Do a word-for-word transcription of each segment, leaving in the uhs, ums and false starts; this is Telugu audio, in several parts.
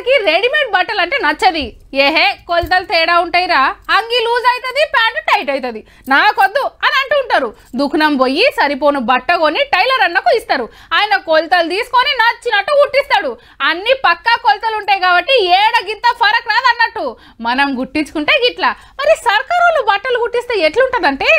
కొందరికి రెడీమేడ్ బట్టలు అంటే నచ్చది. ఏహే కొలతలు తేడా ఉంటాయిరా, అంగి లూజ్ అవుతుంది, ప్యాంటు టైట్ అవుతుంది, నాకొద్దు అని అంటూ ఉంటారు. దుకాణం పోయి సరిపోను బట్ట కొని టైలర్ అన్నకు ఇస్తారు. ఆయన కొలతలు తీసుకొని నచ్చినట్టు కుట్టిస్తాడు. అన్ని పక్కా కొలతలు ఉంటాయి కాబట్టి ఏడ గింత ఫరక్ రాదు అన్నట్టు. మనం గుట్టించుకుంటే గిట్లా. మరి సర్కారు బట్టలు కుట్టిస్తే ఎట్లుంటదంటే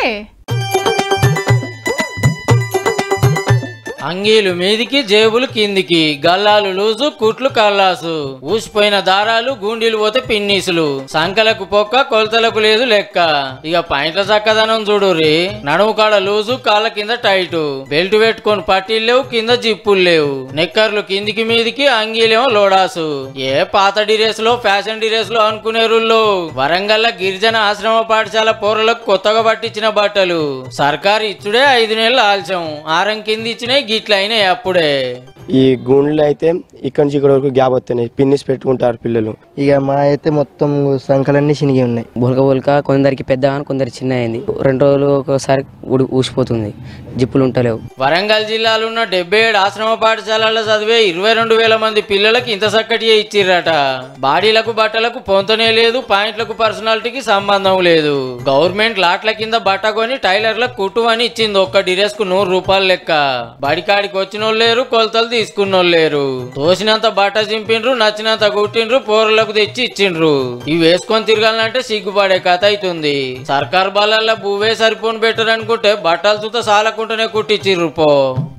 అంగీలు మీదికి జేబులు కిందికి, గల్లాలు లూజు కుట్లు కల్లాసు, ఊసిపోయిన దారాలు గుండీలు పోతే పిన్నీసులు, సంకలకు పొక్క కొలతలకు లేదు లెక్క. ఇక పాయింట్ల చక్కదనం చూడుర్రి. నడుము కాడ లూజు, కాళ్ళ కింద టైటు, బెల్ట్ పెట్టుకొని పట్టీలు లేవు, కింద జిప్పులు లేవు, నెక్కర్లు కిందికి మీదికి, అంగీలేమో లోడాసు. ఏ పాత డిరేస్ లో ఫ్యాషన్ డిరేస్ లో అనుకునే రూల్లో వరంగల్ గిరిజన ఆశ్రమ పాఠశాల పోరలకు కొత్తగా పట్టించిన బట్టలు సర్కారు ఇచ్చుడే ఐదు నెలలు ఆలస్యం. ఆరం కింది ఇచ్చినాయి గిట్ల అయినాయి అప్పుడే. ఈ గుండ్లు అయితే ఇక్కడ నుంచి ఇక్కడ వరకు గ్యాప్ వస్తున్నాయి, పిన్నిస్ పెట్టుకుంటారు పిల్లలు. ఇక మా అయితే మొత్తం సంకలన్నీ చినిగి ఉన్నాయి. బులక బులక కొందరికి పెద్ద కొందరికి చిన్న అయింది. రెండు రోజులు ఒకసారి ఊసిపోతుంది, జిప్పులు ఉంటలేవు. వరంగల్ జిల్లాలో ఉన్న డెబ్బై ఏడు ఆశ్రమ పాఠశాలలో చదివే ఇరవై రెండు వేల మంది పిల్లలకి ఇంత చక్కటి ఇచ్చిర్రట. బాడీలకు బట్టలకు పొంతనే లేదు, పాయింట్లకు పర్సనాలిటీకి సంబంధం లేదు. గవర్నమెంట్ లాట్ల కింద బట్ట కొని టైలర్లకు కుట్టు అని ఇచ్చింది. ఒక్క డిరెస్ కు నూరు రూపాయలు లెక్క. బడికాడికి వచ్చిన వాళ్ళు లేరు, కొలతలు తీసుకున్నోళ్ళు లేరు. తోసినంత బట్ట చింపిండ్రు, నచ్చినంత కుట్టిండ్రు, పోరలకు తెచ్చి ఇచ్చిండ్రు. ఇవి వేసుకొని తిరగాలంటే సిగ్గుపడే కథ అవుతుంది. సర్కారు బళ్ళల్లో భూవే సరిపోను బెటర్ అనుకుంటే బట్టలు చూత సాలకుంటూనే కుట్టించిర్రు పో.